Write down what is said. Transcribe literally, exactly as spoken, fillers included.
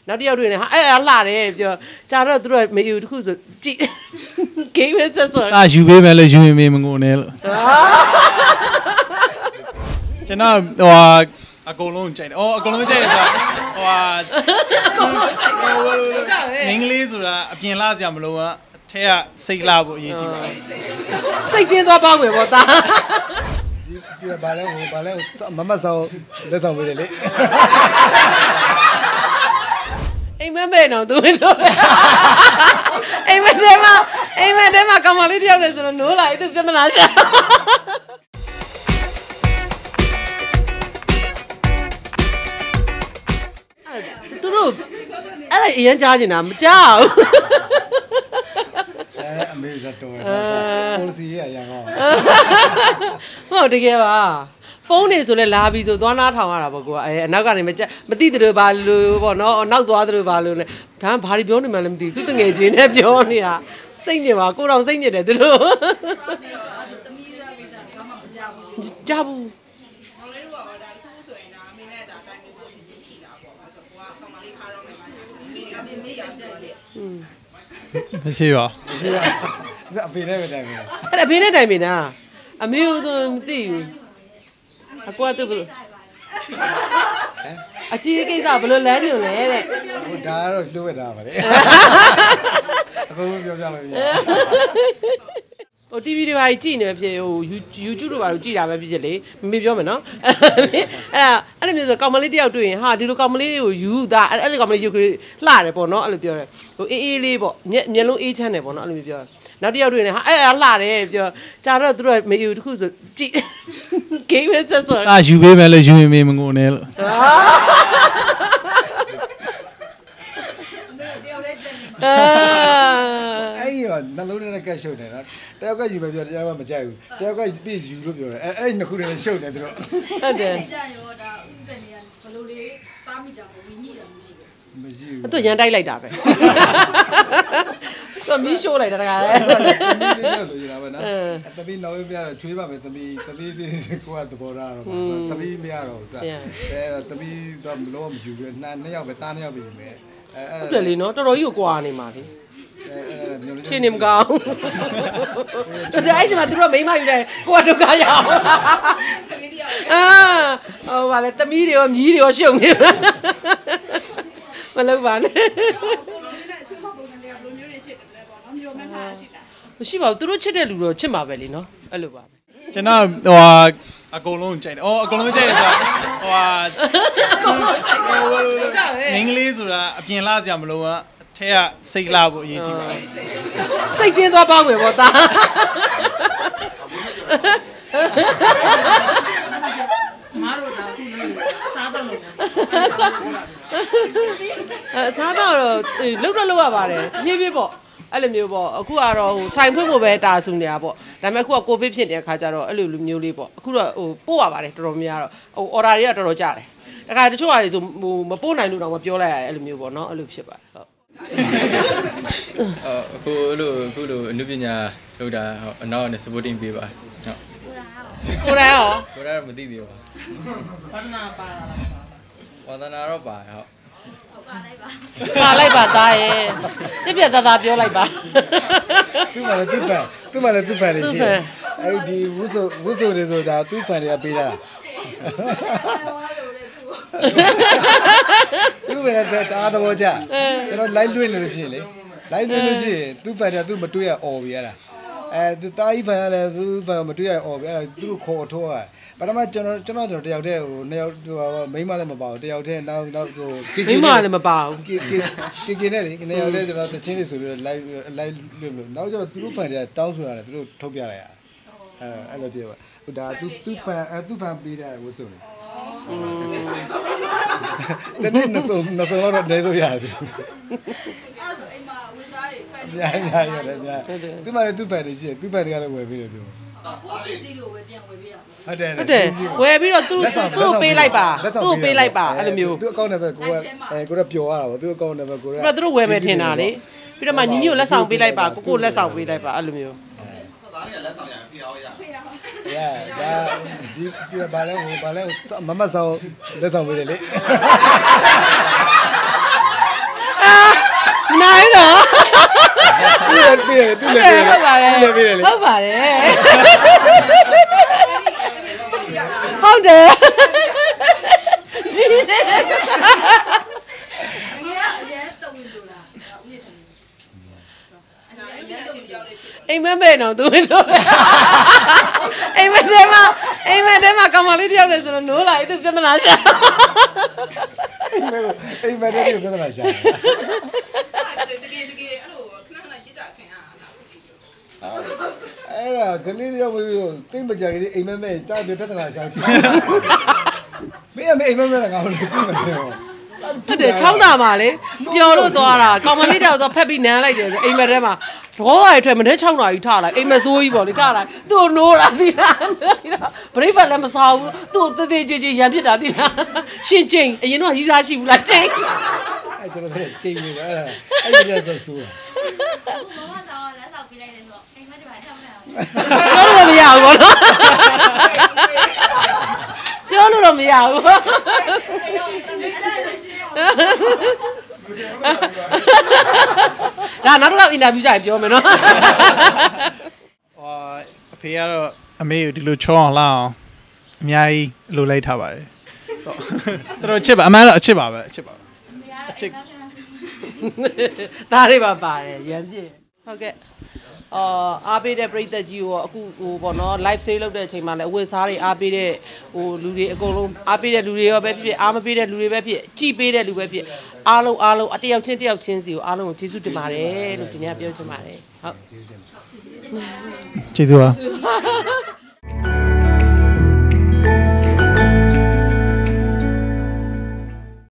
နောက်တစ်ယောက်တွေ့နေဟာအဲ့လှတယ်ပြောကြာတော့သူတို့မေယူတစ်ခုဆိုကြည့်ဂိမ်းပဲဆက်ဆိုအာယူပေးမယ်လို့ယူရင်မေမငိုနဲ့လို့ကျွန်တော်ဟိုအကုန်လုံးကြိုက်တယ်အော်အကုန်လုံးကြိုက်တယ်ဆိုတာဟိုအင်္ဂလိပ်ဆိုတာအပြင်လာကြမလို့ကအထက်ကစိတ်လာဖို့အရေးကြီးပါတယ်စိတ်ချင်းသွားပေါင်းမယ်ပေါ့သားဒီဒီဘာလဲဟိုဘာလဲမမဆောက်လက်ဆောင်ပေးတယ်လေအိမ်မက်မဲ့တော့သူဝင်လို့အိမ်မက်ထဲမှာအိမ်မက်ထဲမှာကောင်မလေးတယောက်လေဆိုတော့နိုးလာသူပြဿနာရှာသူတို့အဲ့ဒါအရင်ကြားနေတာမကြားဘူးအဲအမေဇတ်တော်ပေါ်စီရရအောင်ဟုတ်တကယ်ပါဖုန်းနေဆိုလဲလာပြီဆိုသွားနားထောင်ရတာပေါ့ကွာအဲအနောက်ကနေမကြမသိတယ်လို့ဘာလို့ပေါ့နော်နောက်သွားတယ်လို့ဘာလို့လဲဒါဘာတွေပြောနေမှလည်းမသိဘူးသူတငယ်ချင်းနဲ့ပြောနေတာစိတ်ညစ်ပါကိုတော်စိတ်ညစ်တယ်သူတို့ကြားဘူးမရှိပါမရှိပါအဖေနဲ့ပဲတိုင်ပြီအဲ့အဖေနဲ့တိုင်ပြီနာအမေတို့ဆိုမသိဘူးအကွာသူဘယ်လိုအကြီးကိစ္စဘယ်လိုလမ်းညွှန်လဲတဲ့ဟိုဒါကတော့လှုပ်ရတာပါလေအကုန်လုံးပြောပြလို့ရဟို တီဗီ တွေပါကြည့်နေဖြစ်ဟို YouTube တို့ပါလို့ကြည့်တာပဲဖြစ်ဖြစ်လေမမေပြောမယ်နော်အဲ့ဒါအဲ့လိုမျိုးဆိုကောင်မလေးတယောက်တွေ့ရင်ဟာဒီလိုကောင်မလေးကိုယူတာအဲ့လိုကောင်မလေးယူခလှတယ်ပေါ့နော်အဲ့လိုပြောတယ်ဟိုအေးအေးလေးပေါ့မျက်မျက်လုံးအေးချမ်းတယ်ပေါ့နော်အဲ့လိုမျိုးပြောတယ်နောက်တစ်ယောက်တွေ့နေဟာအဲ့ဒါလှတယ်ပြောကြာတော့သူတို့မေယူတစ်ခုဆိုကြည့်ဂိမ်းပဲဆက်ဆိုအာယူပေးမယ်လို့ယူရင်မေမငိုနဲ့လို့အဲ့ရောနှလုံးထဲကရှုပ်နေတော့တယောက်ကယူပဲပြောတယောက်ကမကြိုက်ဘူးတယောက်ကပြီးယူလို့ပြောတယ်အဲ့အဲ့နှစ်ခုတည်းရှုပ်နေသူတို့ဟုတ်တယ်ကြာရောဒါဥပဒေကဘလို့လေးတားမိကြဘူးဝီညိတာမရှိဘူးမရှိဘူးသူရန်တိုက်လိုက်တာပဲသူမီးရှိုးလိုက်တာတခါလေသမီးလေးလို့ယူတာပဲနော်သမီးနောက်ပြတော့ချွေးပါမယ်သမီးသမီးကိုကသဘောထားတော့သမီးမရတော့ဘူးအဲသမီးတော့မလို့မယူဘူးနှစ်နှစ်ယောက်ပဲတားနှစ်ယောက်ပဲယူမယ်အဲဟုတ်တယ်လေနော်တော်တော်ကြီးကိုကွာနေမှာလေချင်းနေမကောင်းတော်ကြအဲ့ဒီမှာသူတို့မိမယူတယ်ကိုကဒုက္ခရအောင်အာဟိုဗာလေသမီးတွေရောမြီးတွေရောရှုံနေမလုပ်ပါနဲ့မရှိပါဘူးသူတို့ချစ်တဲ့လူတော့ချစ်မှာပဲလေနော်အဲ့လိုပါပဲကျွန်တော်ဟိုအကုန်လုံးကြိုက်တယ်အော်အကုန်လုံးကြိုက်တယ်ဆိုတာဟိုအင်္ဂလိပ်ဆိုတာအပြင်လာကြမလို့ကအထက်ကစိတ်လာဖို့အရေးကြီးပါတယ်စိတ်ချင်းသွားပေါင်းမယ်ပေါ့သားမားတို့ကခုစားတော့လို့အဲစားတော့လှုပ်တော့လှုပ်ရပါတယ်ပြည့်ပြည့်ပေါ့အဲ့လိုမျိုးပေါ့အခုကတော့ဟိုဆိုင်ဖွင့်ဖို့ပဲတာဆူနေတာပေါ့ဒါပေမဲ့အခုကကိုဗစ်ဖြစ်နေတဲ့ခါကျတော့အဲ့လိုလိုမျိုးလေးပေါ့အခုတော့ဟိုပို့ရပါတယ်တော်တော်များတော့ဟိုအော်ဒါတွေကတော်တော်ကြတယ်တခါတချို့ဟာတွေဆိုဟိုမပို့နိုင်လို့တော့မပြောလိုက်ရအဲ့လိုမျိုးပေါ့နော်အဲ့လိုဖြစ်ပါတယ်ဟုတ်အခုလိုအခုလိုအနုပညာလုပ်တာအနောက်နဲ့ supporting ပေးပါဟုတ်ကိုရရောကိုရမသိသေးပါဝါသနာပါလားဝါသနာတော့ပါဟုတ်ပါလိုက်ပါသားရဲ့ပြပြသားသားပြောလိုက်ပါသူ့မှာလည်းသူ့ဖန်သူ့မှာလည်းသူ့ဖန်နေရှိတယ်အဲ့ဒီဝုဆိုဝုဆိုတွေဆိုတာသူ့ဖန်တွေကပေးတာသူ့ပဲတဲ့အားသဘောကျကျွန်တော် live လွှင့်လို့ရှိရင်လေ live လွှင့်လို့ရှိရင်သူ့ဖန်တွေကသူ့မတွေ့ရអော်ပြရတာအဲသူတာကြီးဖန်ရတယ်သူ့ဖန်မတွေ့ရអော်ပြအဲ့ဒါသူတို့ခေါ်ထိုးရပထမကျွန်တော်ကျွန်တော်ကျွန်တော်တယောက်တည်းဟိုနှစ်ယောက်ဟိုမိန်းမလည်းမပါဘူးတယောက်တည်းနောက်နောက်ဟိုမိန်းမလည်းမပါဘူးကေကေကေကေနဲ့လေနှစ်ယောက်တည်းကျွန်တော်တချင်းလေးဆိုပြီး live live လွှင့်လို့နောက်ကျတော့သူတို့ဖန်တွေကတောင်းဆိုတာလေသူတို့ထုတ်ပြလိုက်ရအဲအဲ့လိုပြောပါဟိုဒါသူသူဖန်အဲသူဖန်ပေးတယ်ဝတ်စုံလေတနေ့နှစုံနှစုံတော့နေဆိုရတယ်အဲ့ဒါအိမ်မှာဝတ်စားတွေဖန်တွေညာညာရတယ်ညာသူမှလည်းသူဖန်တွေရှိတယ်သူဖန်တွေကလည်းဝယ်ပေးတယ်သူကိုပစ္စည်းတွေကိုပဲပြန်ဝယ်ပေးတာဟုတ်တယ်ဟုတ်တယ်ဝယ်ပြီးတော့သူသူ့ပေးလိုက်ပါသူ့ပေးလိုက်ပါအဲ့လိုမျိုးသူအကောင့်နဲ့ပဲကိုကအဲကိုကပျော်ရတာပေါ့သူအကောင့်နဲ့ပဲကိုကပြီးတော့သူတို့ဝယ်မယ်ထင်တာလေပြီးတော့မှညီညီကိုလက်ဆောင်ပေးလိုက်ပါကိုကိုလက်ဆောင်ပေးလိုက်ပါအဲ့လိုမျိုးသားလေးကလက်ဆောင်ရဖေးအောင်ရဖေးအောင်ရဒါဒီဒီဘာလဲဟိုဘာလဲမမဆောက်လက်ဆောင်ပေးတယ်လေပြေးတယ်သူလည်းပြေးတယ်ဟုတ်ပါတယ်သူလည်းပြေးတယ်လေဟုတ်ပါတယ်ဟုတ်တယ်ကြီးနေတယ်ငယ်ကအရင်တုံးလို့လားဦးရထတယ်အဲ့ဒါအရင်တုံးပြောင်းလေးဖြစ်အိမ်မက်မဲ့တော့သူဝင်တော့အိမ်မက်တဲမှာအိမ်မက်တဲမှာကောင်မလေးတယောက်လေဆိုတော့နိုးလာသူပြဿနာရှာအိမ်မဲကိုအိမ်မဲတဲ့ကိုပြဿနာရှာတကယ်တကယ်အဲ့လိုခဏခဏကြည့်တာခင်ဗျာအဲ့ဒါဦးကြည့်လို့အဲ့ဒါကလေးတယောက်မပြီးတော့တိတ်မကြကြီးအိမ်မဲမဲတာပြဿနာရှာမင်းအမေအိမ်မဲမဲကငါ့ကိုသိမှန်းတော့ဟုတ်တယ်ချောင်းသားမှာလေပျော်လို့သွားတာကောင်မလေးတယောက်တော့ဖက်ပြီးနမ်းလိုက်တယ်ဆိုအိမ်မက်ထဲမှာဒေါ်ရထွက်မနေ့၆နာရီထားလိုက်အိမ်မက်ဆိုးကြီးပေါ့လေထားလိုက်သူ့နိုးတာဒီလားဘရိတ်ဖက်လည်းမစားဘူးသူ့တေးသေးချေချေရံဖြစ်တာဒီလားရှင်ချင်းအရင်တော့ရီးစားရှိဘူးလားချင်းအဲ့ကျွန်တော်ကချိန်နေတယ်အဲ့ဒါအဲ့ဒီကတော့ဆိုးတာမမတော့လက်ဆောင်ပေးလိုက်တယ်ဆိုတော့အိမ်မက်တွေပါချက်မရဘူးပြောလို့မရဘူးပေါ့နော်ပြောလို့တော့မရဘူးဒါနောက်တော့အင်တာဗျူးကြရင်ပြောမယ်နော်ဟောအဖေကတော့အမေကိုဒီလိုချောအောင်လာအောင်အများကြီးလိုလိုက်ထားပါတယ်တော်တော်ချစ်ပါအမှန်တော့အချစ်ပါပဲအချစ်ပါပဲအချစ်ဒါတွေပါပါတယ်ရံပြည့်ဟုတ်ကဲ့အော်အားပေးတဲ့ပရိသတ်ကြီးကိုအခုဟိုပေါ့နော် live sale လုပ်တဲ့အချိန်မှာလည်းအဝတ်စားတွေအားပေးတဲ့ဟိုလူတွေအကုန်လုံးအားပေးတဲ့လူတွေရောပဲဖြစ်ဖြစ်အားမပေးတဲ့လူတွေပဲဖြစ်ကြည်ပေးတဲ့လူပဲဖြစ်အားလုံးအားလုံးအတယောက်ချင်းတယောက်ချင်းစီကိုအားလုံးကိုကျေးဇူးတင်ပါတယ်လို့ဒီနေ့ပြောချင်ပါတယ်ဟုတ်ကျေးဇူးပါ